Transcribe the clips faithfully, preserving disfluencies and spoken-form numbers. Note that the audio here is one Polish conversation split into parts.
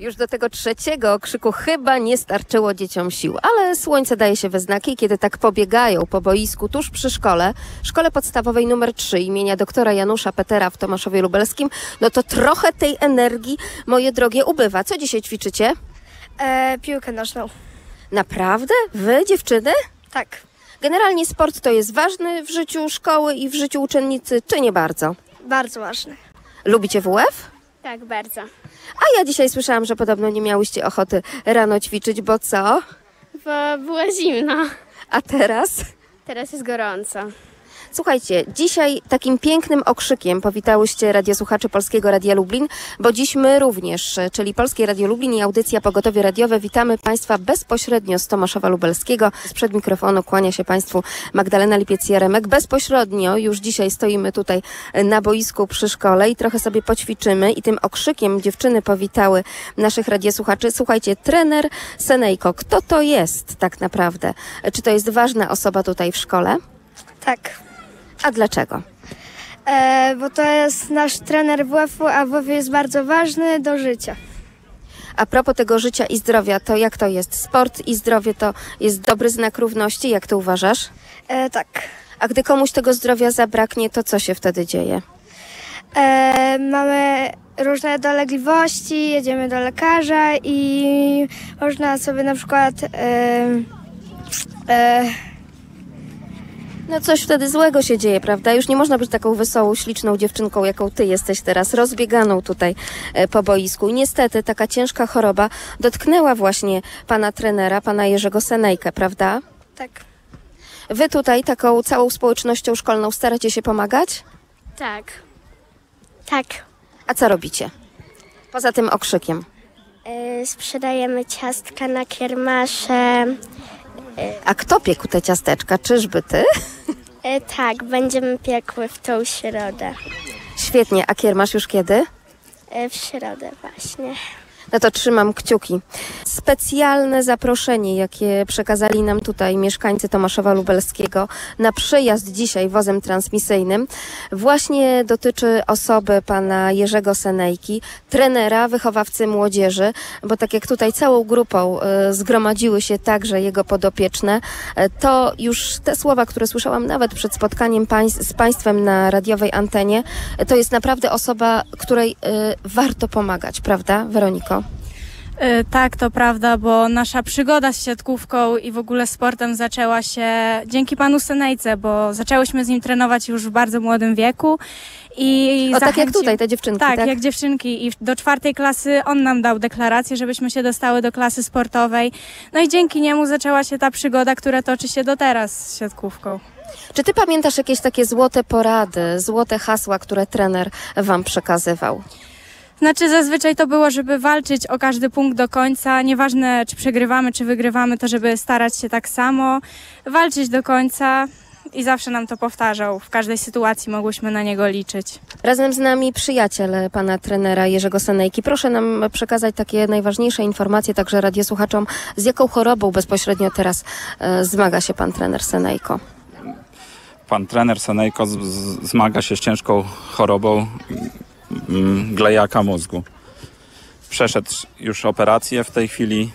Już do tego trzeciego okrzyku chyba nie starczyło dzieciom sił, ale słońce daje się we znaki, kiedy tak pobiegają po boisku tuż przy szkole, szkole podstawowej numer trzy imienia doktora Janusza Petera w Tomaszowie Lubelskim, no to trochę tej energii, moje drogie, ubywa. Co dzisiaj ćwiczycie? E, piłkę nożną. Naprawdę? Wy, dziewczyny? Tak. Generalnie sport to jest ważny w życiu szkoły i w życiu uczennicy, czy nie bardzo? Bardzo ważny. Lubicie W F? Tak, bardzo. A ja dzisiaj słyszałam, że podobno nie miałyście ochoty rano ćwiczyć, bo co? Bo było zimno. A teraz? Teraz jest gorąco. Słuchajcie, dzisiaj takim pięknym okrzykiem powitałyście radiosłuchaczy Polskiego Radia Lublin, bo dziś my również, czyli Polskie Radio Lublin i audycja Pogotowie Radiowe, witamy Państwa bezpośrednio z Tomaszowa Lubelskiego. Sprzed mikrofonu kłania się Państwu Magdalena Lipiec-Jaremek. Bezpośrednio już dzisiaj stoimy tutaj na boisku przy szkole i trochę sobie poćwiczymy i tym okrzykiem dziewczyny powitały naszych radiosłuchaczy. Słuchajcie, trener Senejko, kto to jest tak naprawdę? Czy to jest ważna osoba tutaj w szkole? Tak. A dlaczego? E, bo to jest nasz trener W F-u, a W F jest bardzo ważny do życia. A propos tego życia i zdrowia, to jak to jest? Sport i zdrowie to jest dobry znak równości, jak to uważasz? E, tak. A gdy komuś tego zdrowia zabraknie, to co się wtedy dzieje? E, mamy różne dolegliwości, jedziemy do lekarza i można sobie na przykład... E, e, No coś wtedy złego się dzieje, prawda? Już nie można być taką wesołą, śliczną dziewczynką, jaką ty jesteś teraz, rozbieganą tutaj po boisku. I niestety taka ciężka choroba dotknęła właśnie pana trenera, pana Jerzego Senejkę, prawda? tak. Wy tutaj taką całą społecznością szkolną staracie się pomagać? Tak. Tak. A co robicie? Poza tym okrzykiem. E, sprzedajemy ciastka na kiermasze. A kto piekł te ciasteczka? Czyżby ty? E, tak, będziemy piekły w tą środę. Świetnie. A kiermasz już kiedy? E, w środę właśnie. No to trzymam kciuki. Specjalne zaproszenie, jakie przekazali nam tutaj mieszkańcy Tomaszowa Lubelskiego na przyjazd dzisiaj wozem transmisyjnym, właśnie dotyczy osoby pana Jerzego Senejki, trenera, wychowawcy młodzieży, bo tak jak tutaj całą grupą y, zgromadziły się także jego podopieczne, y, to już te słowa, które słyszałam nawet przed spotkaniem pań z państwem na radiowej antenie, y, to jest naprawdę osoba, której y, warto pomagać, prawda, Weroniko? Tak, to prawda, bo nasza przygoda z siatkówką i w ogóle sportem zaczęła się dzięki panu Senejce, bo zaczęłyśmy z nim trenować już w bardzo młodym wieku. I o, zachęcił... tak jak tutaj te dziewczynki, tak? Tak, jak dziewczynki. I do czwartej klasy on nam dał deklarację, żebyśmy się dostały do klasy sportowej. No i dzięki niemu zaczęła się ta przygoda, która toczy się do teraz z siatkówką. Czy ty pamiętasz jakieś takie złote porady, złote hasła, które trener wam przekazywał? Znaczy zazwyczaj to było, żeby walczyć o każdy punkt do końca, nieważne czy przegrywamy, czy wygrywamy, to żeby starać się tak samo, walczyć do końca i zawsze nam to powtarzał. W każdej sytuacji mogłyśmy na niego liczyć. Razem z nami przyjaciel pana trenera Jerzego Senejki. Proszę nam przekazać takie najważniejsze informacje, także radiosłuchaczom, z jaką chorobą bezpośrednio teraz e, zmaga się pan trener Senejko? Pan trener Senejko z, z, zmaga się z ciężką chorobą glejaka mózgu. Przeszedł już operację w tej chwili,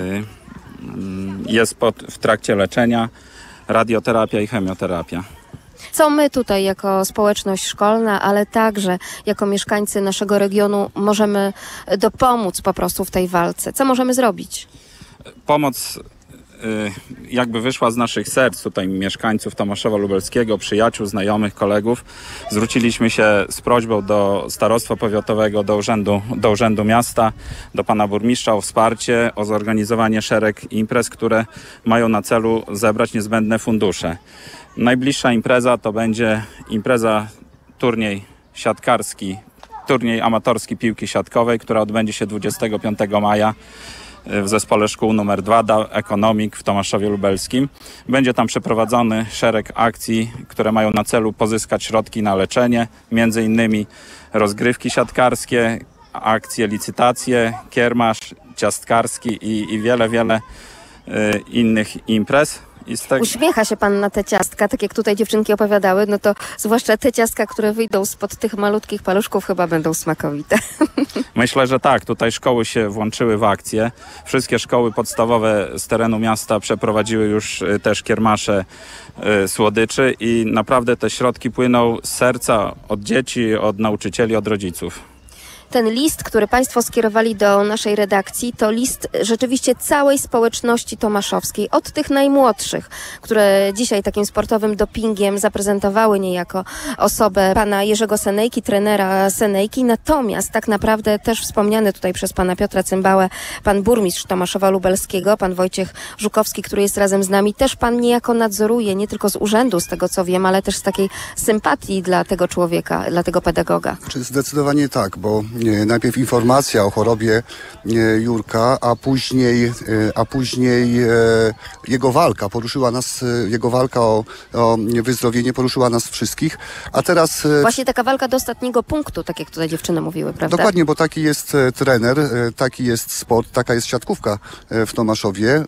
jest pod, w trakcie leczenia, radioterapia i chemioterapia. Co my tutaj jako społeczność szkolna, ale także jako mieszkańcy naszego regionu możemy dopomóc po prostu w tej walce? Co możemy zrobić? Pomoc jakby wyszła z naszych serc, tutaj mieszkańców Tomaszowa Lubelskiego, przyjaciół, znajomych, kolegów. Zwróciliśmy się z prośbą do starostwa powiatowego, do urzędu, do urzędu miasta, do pana burmistrza o wsparcie, o zorganizowanie szereg imprez, które mają na celu zebrać niezbędne fundusze. Najbliższa impreza to będzie impreza turniej siatkarski, turniej amatorski piłki siatkowej, która odbędzie się dwudziestego piątego maja w zespole szkół numer dwa D A Ekonomik w Tomaszowie Lubelskim. Będzie tam przeprowadzony szereg akcji, które mają na celu pozyskać środki na leczenie, między innymi rozgrywki siatkarskie, akcje, licytacje, kiermasz ciastkarski i, i wiele, wiele y, innych imprez. I z tego... Uśmiecha się pan na te ciastka, tak jak tutaj dziewczynki opowiadały, no to zwłaszcza te ciastka, które wyjdą spod tych malutkich paluszków, chyba będą smakowite. Myślę, że tak. Tutaj szkoły się włączyły w akcję. Wszystkie szkoły podstawowe z terenu miasta przeprowadziły już y, też kiermasze y, słodyczy i naprawdę te środki płyną z serca od dzieci, od nauczycieli, od rodziców. Ten list, który państwo skierowali do naszej redakcji, to list rzeczywiście całej społeczności tomaszowskiej, od tych najmłodszych, które dzisiaj takim sportowym dopingiem zaprezentowały niejako osobę pana Jerzego Senejki, trenera Senejki, natomiast tak naprawdę też wspomniany tutaj przez pana Piotra Cymbałę, pan burmistrz Tomaszowa Lubelskiego, pan Wojciech Żukowski, który jest razem z nami, też pan niejako nadzoruje, nie tylko z urzędu, z tego co wiem, ale też z takiej sympatii dla tego człowieka, dla tego pedagoga. Zdecydowanie tak, bo najpierw informacja o chorobie Jurka, a później, a później jego walka poruszyła nas, jego walka o, o wyzdrowienie poruszyła nas wszystkich, a teraz... Właśnie taka walka do ostatniego punktu, tak jak tutaj dziewczyny mówiły, prawda? Dokładnie, bo taki jest trener, taki jest sport, taka jest siatkówka w Tomaszowie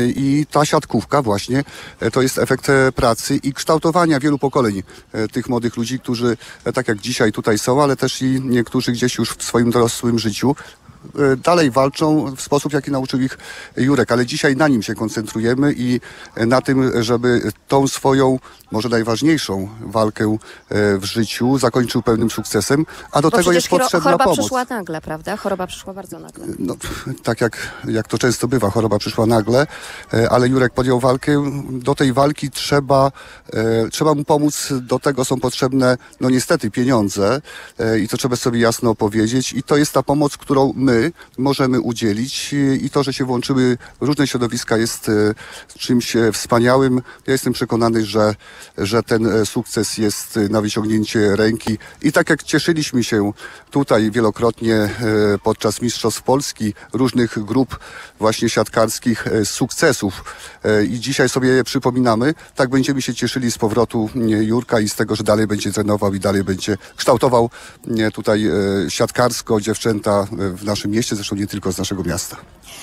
i ta siatkówka właśnie to jest efekt pracy i kształtowania wielu pokoleń tych młodych ludzi, którzy tak jak dzisiaj tutaj są, ale też i niektórzy gdzieś już w swoim dorosłym życiu dalej walczą w sposób, jaki nauczył ich Jurek, ale dzisiaj na nim się koncentrujemy i na tym, żeby tą swoją, może najważniejszą walkę w życiu zakończył pełnym sukcesem, a do Bo tego jest potrzebna choroba pomoc. przyszła nagle, prawda? Choroba przyszła bardzo nagle. No, tak jak, jak to często bywa, choroba przyszła nagle, ale Jurek podjął walkę. Do tej walki trzeba, e, trzeba mu pomóc, do tego są potrzebne, no niestety, pieniądze e, i to trzeba sobie jasno powiedzieć i to jest ta pomoc, którą my możemy udzielić i to, że się włączyły różne środowiska jest czymś wspaniałym. Ja jestem przekonany, że, że ten sukces jest na wyciągnięcie ręki i tak jak cieszyliśmy się tutaj wielokrotnie podczas Mistrzostw Polski różnych grup właśnie siatkarskich z sukcesów i dzisiaj sobie je przypominamy, tak będziemy się cieszyli z powrotu Jurka i z tego, że dalej będzie trenował i dalej będzie kształtował tutaj siatkarsko dziewczęta w naszym mieście, zresztą nie tylko z naszego miasta.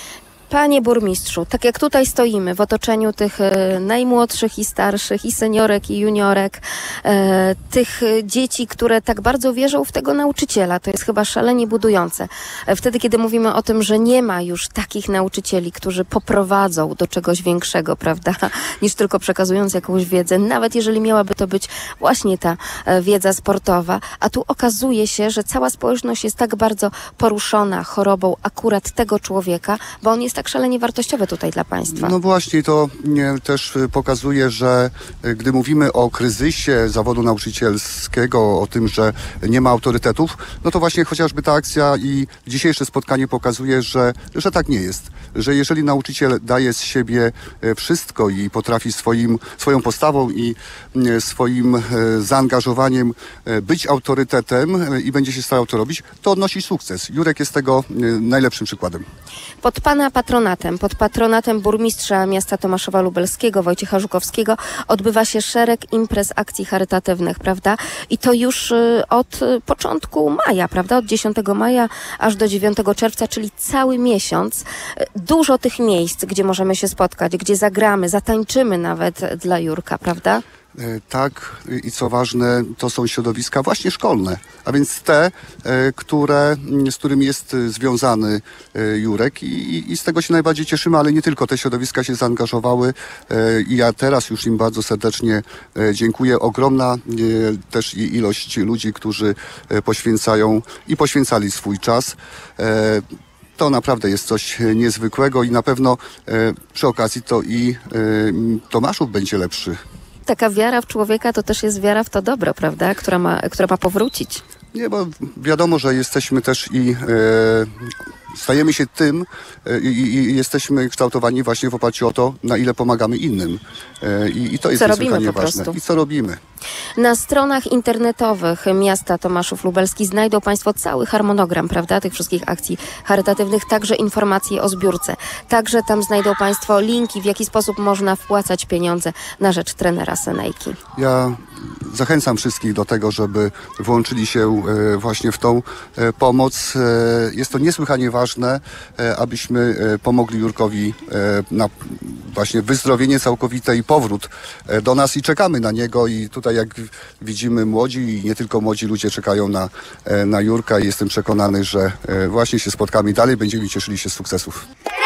Panie burmistrzu, tak jak tutaj stoimy w otoczeniu tych e, najmłodszych i starszych, i seniorek, i juniorek, e, tych dzieci, które tak bardzo wierzą w tego nauczyciela, to jest chyba szalenie budujące. E, wtedy, kiedy mówimy o tym, że nie ma już takich nauczycieli, którzy poprowadzą do czegoś większego, prawda, niż tylko przekazując jakąś wiedzę, nawet jeżeli miałaby to być właśnie ta e, wiedza sportowa, a tu okazuje się, że cała społeczność jest tak bardzo poruszona chorobą akurat tego człowieka, bo on jest tak szalenie wartościowe tutaj dla państwa. No właśnie, to nie, też pokazuje, że gdy mówimy o kryzysie zawodu nauczycielskiego, o tym, że nie ma autorytetów, no to właśnie chociażby ta akcja i dzisiejsze spotkanie pokazuje, że, że tak nie jest. Że jeżeli nauczyciel daje z siebie wszystko i potrafi swoim, swoją postawą i swoim zaangażowaniem być autorytetem i będzie się starał to robić, to odnosi sukces. Jurek jest tego najlepszym przykładem. Pod pana patronatem, pod patronatem burmistrza miasta Tomaszowa Lubelskiego, Wojciecha Żukowskiego, odbywa się szereg imprez, akcji charytatywnych, prawda? I to już od początku maja, prawda? Od dziesiątego maja aż do dziewiątego czerwca, czyli cały miesiąc. Dużo tych miejsc, gdzie możemy się spotkać, gdzie zagramy, zatańczymy nawet dla Jurka, prawda? Tak, i co ważne, to są środowiska właśnie szkolne, a więc te, które, z którymi jest związany Jurek i, i z tego się najbardziej cieszymy, ale nie tylko te środowiska się zaangażowały i ja teraz już im bardzo serdecznie dziękuję. Ogromna też ilość ludzi, którzy poświęcają i poświęcali swój czas. To naprawdę jest coś niezwykłego i na pewno przy okazji to i Tomaszów będzie lepszy. Taka wiara w człowieka to też jest wiara w to dobro, prawda? Która ma, która ma powrócić. Nie, bo wiadomo, że jesteśmy też i e, stajemy się tym e, i, i jesteśmy kształtowani właśnie w oparciu o to, na ile pomagamy innym. E, i, I to jest niesłychanie ważne. I co robimy? Na stronach internetowych miasta Tomaszów Lubelski znajdą państwo cały harmonogram, prawda, tych wszystkich akcji charytatywnych, także informacje o zbiórce. Także tam znajdą państwo linki, w jaki sposób można wpłacać pieniądze na rzecz trenera Senejki. Ja zachęcam wszystkich do tego, żeby włączyli się właśnie w tą pomoc. Jest to niesłychanie ważne. ważne, e, abyśmy e, pomogli Jurkowi e, na właśnie wyzdrowienie całkowite i powrót e, do nas i czekamy na niego i tutaj jak widzimy młodzi i nie tylko młodzi ludzie czekają na, e, na Jurka i jestem przekonany, że e, właśnie się spotkamy i dalej będziemy cieszyli się z sukcesów.